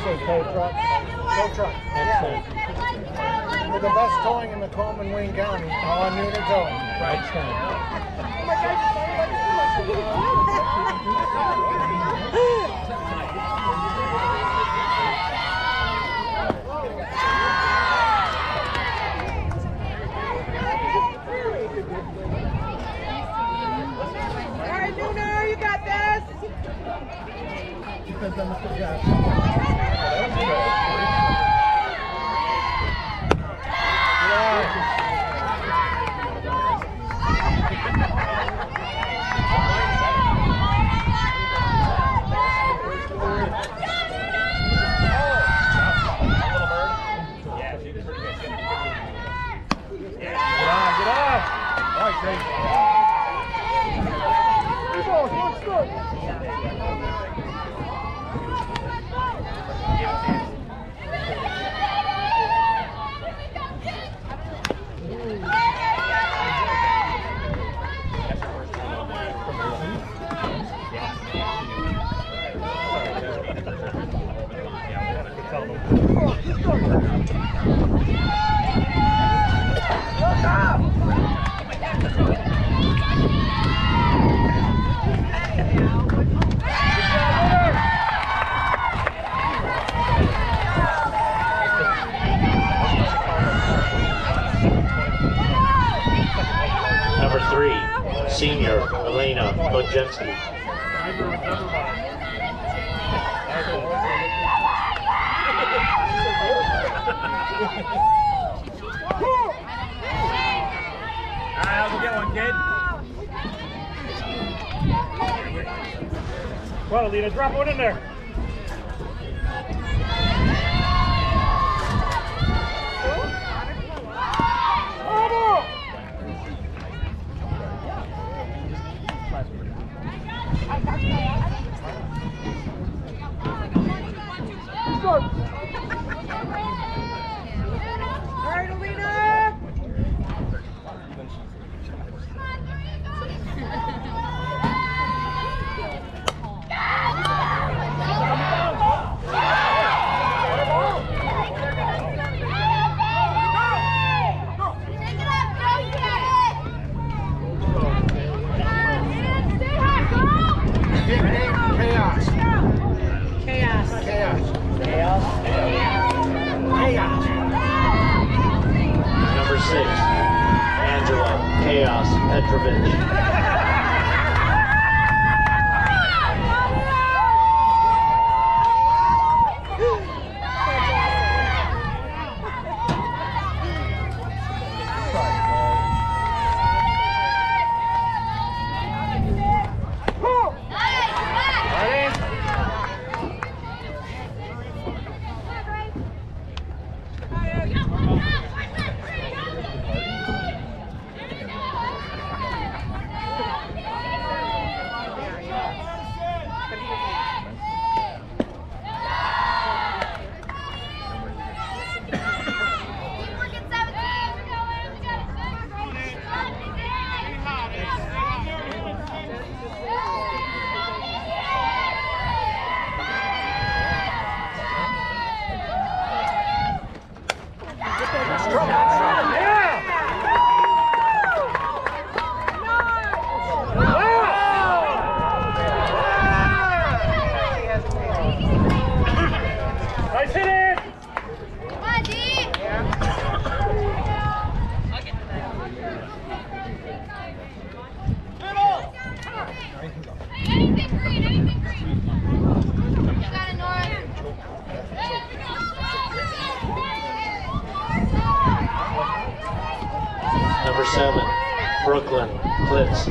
say tow truck? Tow truck. Yeah. We're the best towing in Macomb and Wayne County. All on unit towing. Right stand. Number 3, senior Elena Podjenski. How's it going, kid? Well, Alina, drop one in there. Number 6, Angela Chaos Petrovich. Number 7, Brooklyn Clips.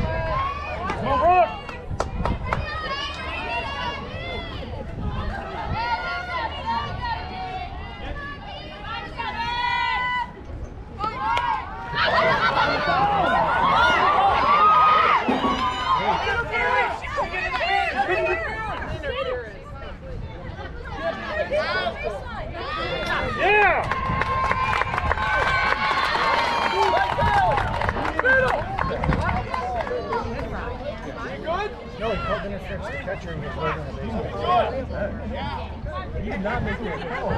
No, he called interference to the catcher and he was waiting on the baseball. You did not make me a call.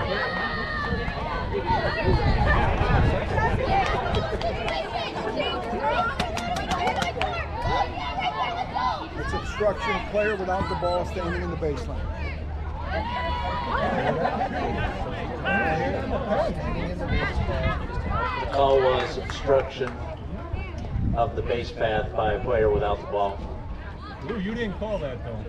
It's obstruction, player without the ball standing in the baseline. The call was obstruction of the base path by a player without the ball. Lou, you didn't call that though.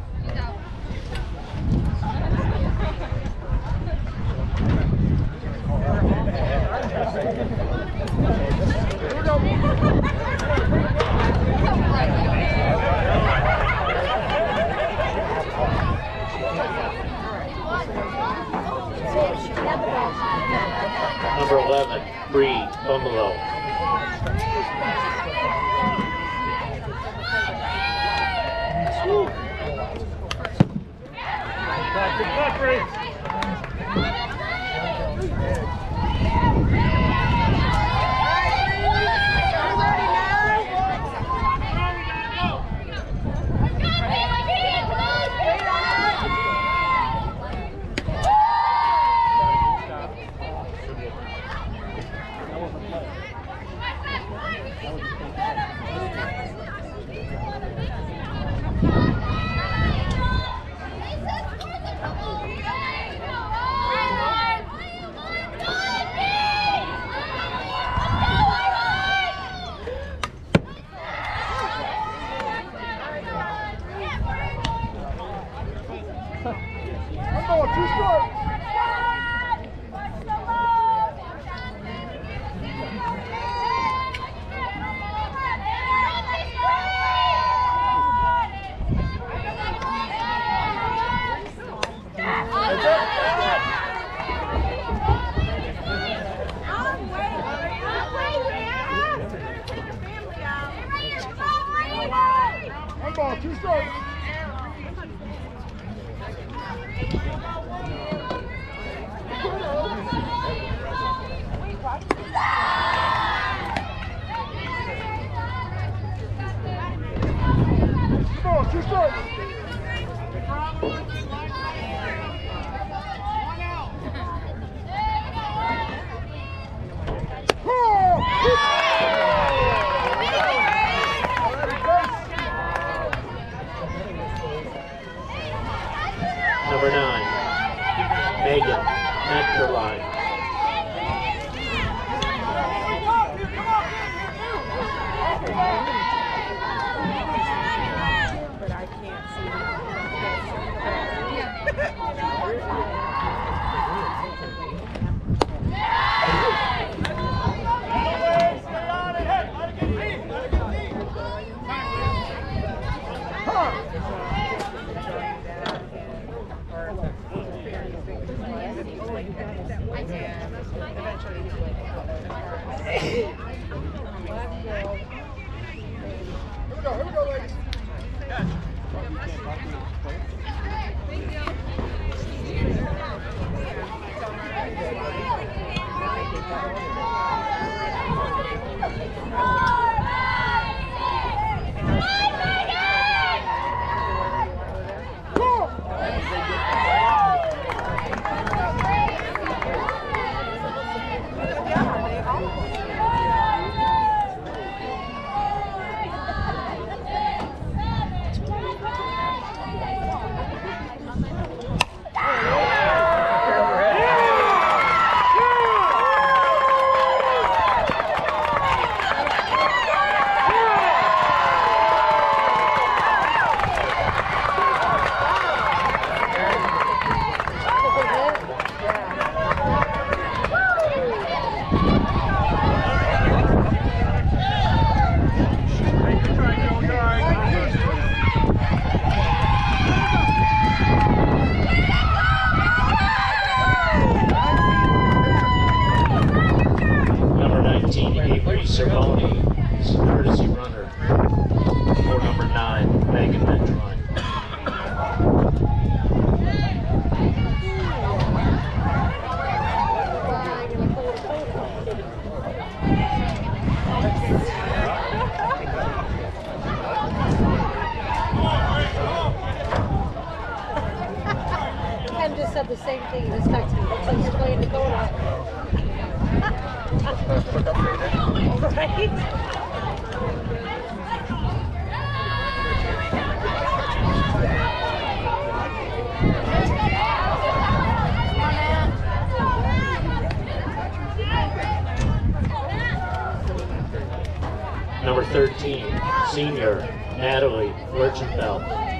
Number 11, Bree Bungalow. Number 9, Megan Nectarline. said the same thing. He just texted me. Looks like he's playing Dakota. Right? Number 13, senior Natalie Lurchenfeld.